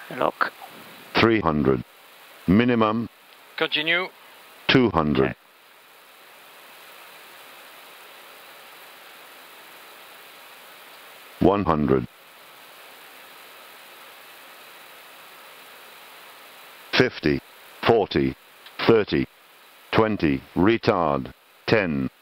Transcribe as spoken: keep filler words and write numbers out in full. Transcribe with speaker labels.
Speaker 1: Lock.
Speaker 2: three hundred. Minimum.
Speaker 3: Continue.
Speaker 2: two hundred.
Speaker 1: Okay.
Speaker 2: one hundred. fifty. forty. thirty. twenty. Retard. ten.